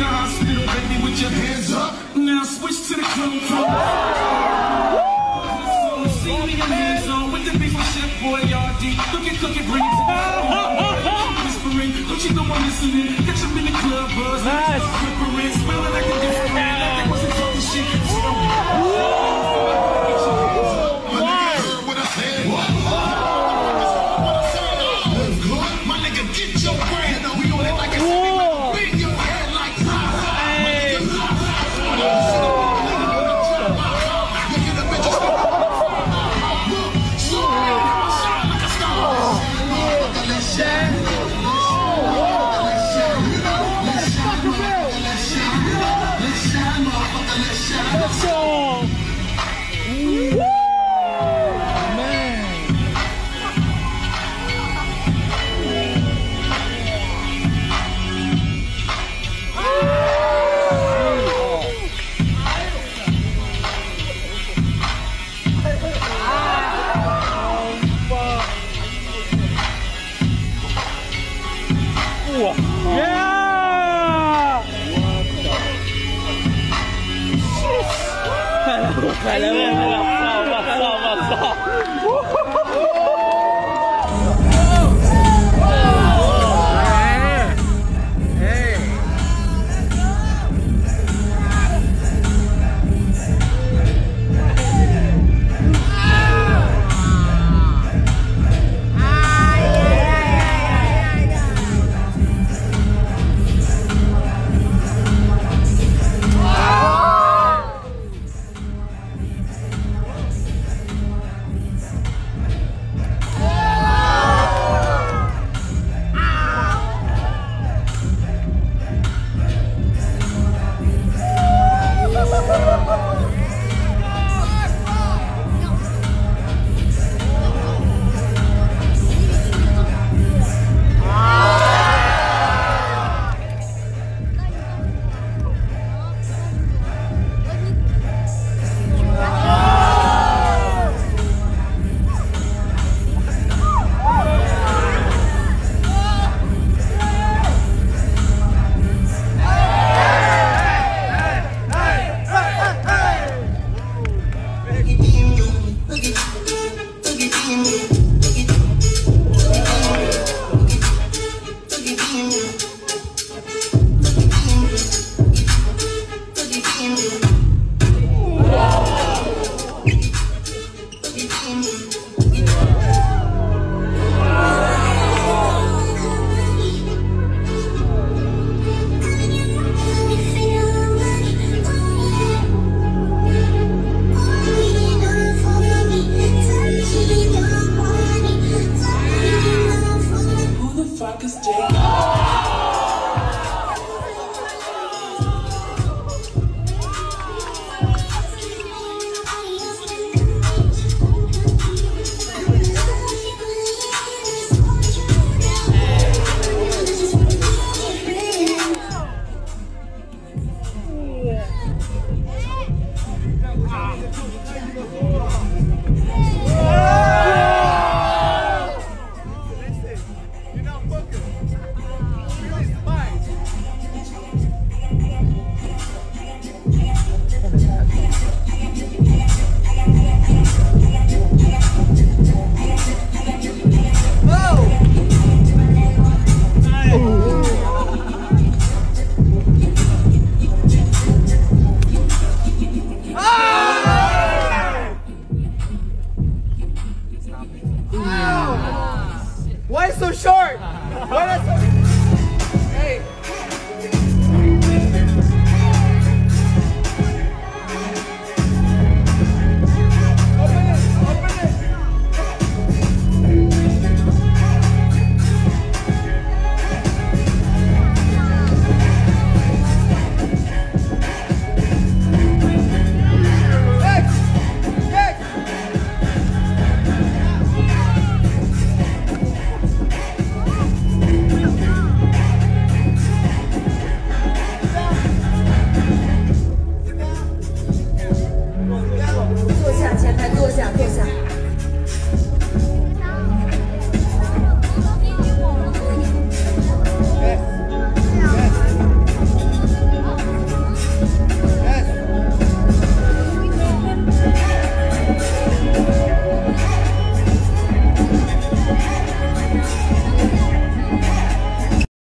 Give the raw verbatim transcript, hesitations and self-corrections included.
hospital, baby, with your hands up. Now switch to the club. See me in hands on with the beef with Chef Boyardee. Cook it, cook it, bring it to the whispering. Don't you know I'm listening? Catch him in the club, buzz. Nice. Whispering, smelling like a different man. Like they wasn't talking shit. Yeah! What the?